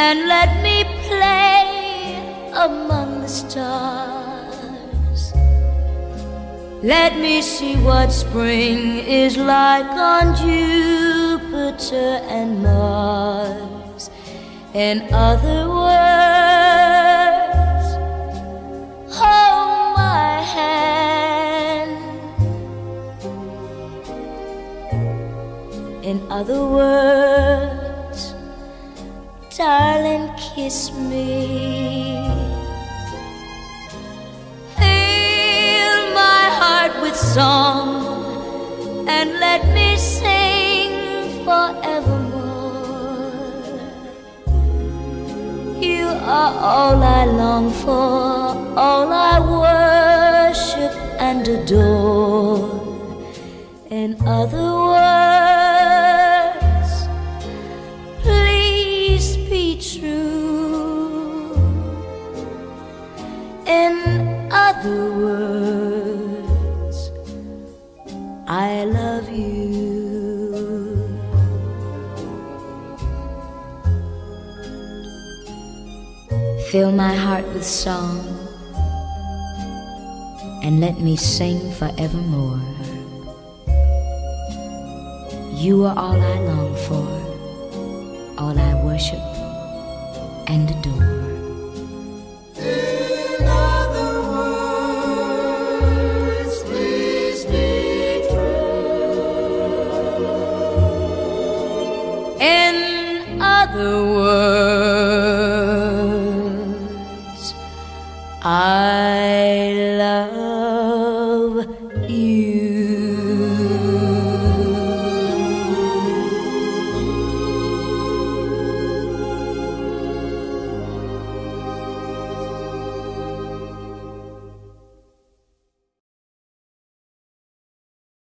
and let me play among the stars. Let me see what spring is like on Jupiter and Mars. In other words, hold my hand. In other words, darling, kiss me. Fill my heart with song and let me sing forevermore. You are all I long for, all I worship and adore. In other words, please be true. In other words, I love you. Fill my heart with song and let me sing forevermore. You are all I long for, all I worship and adore.